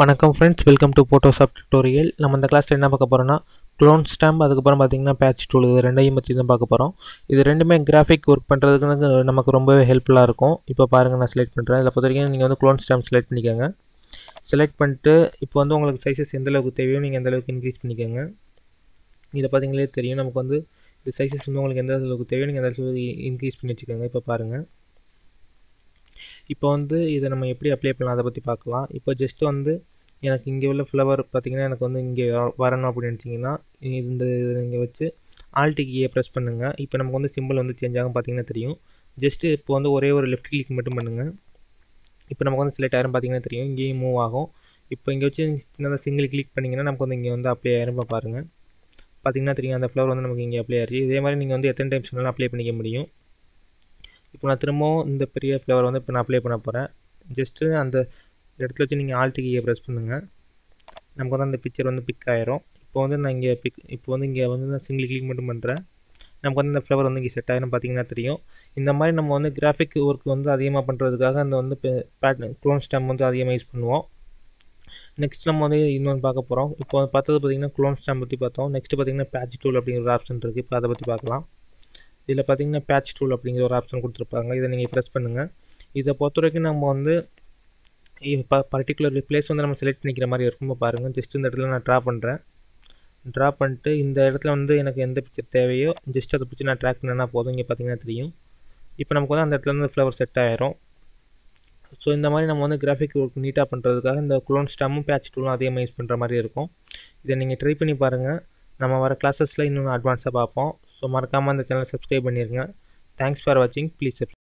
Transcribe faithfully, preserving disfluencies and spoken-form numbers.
வணக்கம் friends, welcome to Photoshop tutorial. நம்ம இந்த கிளாஸில் என்ன பார்க்க போகிறோம்னா க்ளோன் ஸ்டாம்ப், அதுக்கப்புறம் பார்த்திங்கன்னா பேட்ச் டூல், இது ரெண்டையும் பற்றி தான் பார்க்க போகிறோம். இது ரெண்டுமே கிராஃபிக் ஒர்க் பண்ணுறதுக்கு நமக்கு ரொம்பவே ஹெல்ப்ஃபுல்லாக இருக்கும். இப்போ பாருங்கள், நான் செலக்ட் பண்ணுறேன். இதில் பொறுத்த வரைக்கும் நீங்கள் வந்து க்ளோன் ஸ்டாம்ப் செலக்ட் பண்ணிக்கோங்க. செலக்ட் பண்ணிட்டு இப்போ வந்து உங்களுக்கு சைஸஸ் எந்த அளவுக்கு தேவையோ நீங்கள் எந்த அளவுக்கு இன்க்ரீஸ் பண்ணிக்கோங்க. இதை பார்த்தீங்களே தெரியும், நமக்கு வந்து இது சைஸஸ் வந்து உங்களுக்கு எந்த அளவுக்கு தேவையோ நீங்கள் எந்த அளவுக்கு இன்க்ரீஸ் பண்ணி வச்சுக்கோங்க. இப்போ பாருங்கள், இப்போ வந்து இதை நம்ம எப்படி அப்ளை பண்ணலாம் அதை பற்றி பார்க்கலாம். இப்போ ஜஸ்ட்டு வந்து எனக்கு இங்கே உள்ள ஃப்ளவர் பார்த்திங்கன்னா எனக்கு வந்து இங்கே வரணும் அப்படின்னு நினச்சிங்கன்னா இந்த நீங்கள் வச்சு ஆல்ட் கீயை ப்ரெஸ் பண்ணுங்கள். இப்போ நமக்கு வந்து சிம்பிள் வந்து சேஞ்ச் ஆகும், பார்த்திங்கன்னா தெரியும். ஜஸ்ட்டு இப்போ வந்து ஒரே ஒரு லெஃப்ட் கிளிக் மட்டும் பண்ணுங்கள். இப்போ நமக்கு வந்து செலக்ட் ஆயிரும், பார்த்திங்கன்னா தெரியும். இங்கேயும் மூவ் ஆகும். இப்போ இங்கே வச்சு சின்னதாக சிங்கிள் கிளிக் பண்ணிங்கன்னா நமக்கு வந்து இங்கே வந்து அப்ளை ஆயிரும். இப்போ பாருங்கள், பார்த்திங்கன்னா தெரியும், அந்த ஃப்ளவர் வந்து நமக்கு இங்கே அப்ளை ஆயிடுச்சு. இதே மாதிரி நீங்கள் வந்து எத்தனை டைம்ஸ் வேணாலும் அப்ளை பண்ணிக்க முடியும். இப்போ நான் திரும்பவும் இந்த பெரிய ஃப்ளவர் வந்து இப்போ நான் அப்ளை பண்ண போகிறேன். ஜஸ்ட்டு அந்த இடத்துல வச்சு நீங்கள் ஆல்ட் கீயை ப்ரெஸ் பண்ணுங்கள். நமக்கு வந்து அந்த பிக்சர் வந்து பிக் ஆயிரும். இப்போ வந்து நான் இங்கே பிக் இப்போ வந்து இங்கே வந்து நான் சிங்கிள் கிளிக் மட்டும் பண்ணுறேன். நமக்கு வந்து இந்த ஃப்ளவர் வந்து இங்கே செட் ஆயிரும், பார்த்திங்கன்னா தெரியும். இந்த மாதிரி நம்ம வந்து கிராஃபிக் ஒர்க் வந்து அதிகமாக பண்ணுறதுக்காக அந்த வந்து பேட்டர்ன் க்ளோன் ஸ்டாம்ப் வந்து அதிகமாக யூஸ் பண்ணுவோம். நெக்ஸ்ட் நம்ம வந்து இன்னொன்று பார்க்க போகிறோம். இப்போ வந்து பார்த்தது பார்த்திங்கன்னா க்ளோன் ஸ்டாம்ப் பற்றி பார்த்தோம். நெக்ஸ்ட் பார்த்திங்கன்னா பேட்ச் டூல் அப்படிங்கிற ஒரு ஆப்ஷன் இருக்குது. இப்போ அதை பற்றி பார்க்கலாம். இதில் பார்த்திங்கன்னா பேட்ச் டூல் அப்படிங்கிற ஒரு ஆப்ஷன் கொடுத்துருப்பாங்க. இதை நீங்கள் ப்ரெஸ் பண்ணுங்கள். இதை பொறுத்த வரைக்கும் நம்ம வந்து இப்போ பர்டிகுலர் பிளேஸ் வந்து நம்ம செலக்ட் பண்ணிக்கிற மாதிரி இருக்கும். பாருங்கள், ஜஸ்ட் இந்த இடத்துல நான் ட்ரா பண்ணுறேன். ட்ரா பண்ணிட்டு இந்த இடத்துல வந்து எனக்கு எந்த பிக்சர் தேவையோ ஜஸ்ட் அதை பிடிச்சி நான் ட்ராக் பண்ணா போதும். இங்கே பார்த்திங்கன்னா தெரியும். இப்போ நமக்கு வந்து அந்த இடத்துல வந்து ஃப்ளவர் செட் ஆயிரும். ஸோ இந்த மாதிரி நம்ம வந்து கிராஃபிக் ஒர்க் நீட்டாக பண்ணுறதுக்காக இந்த க்ளோன் ஸ்டாம்பும் பேட்ச் டூலும் அதிகமாக யூஸ் பண்ணுற மாதிரி இருக்கும். இதை நீங்கள் ட்ரை பண்ணி பாருங்கள். நம்ம வர கிளாஸஸில் இன்னும் அட்வான்ஸாக பார்ப்போம். ஸோ மறக்காமல் அந்த சேனலை சப்ஸ்கிரைப் பண்ணிடுங்க. தேங்க்ஸ் ஃபார் வாட்சிங். Please subscribe.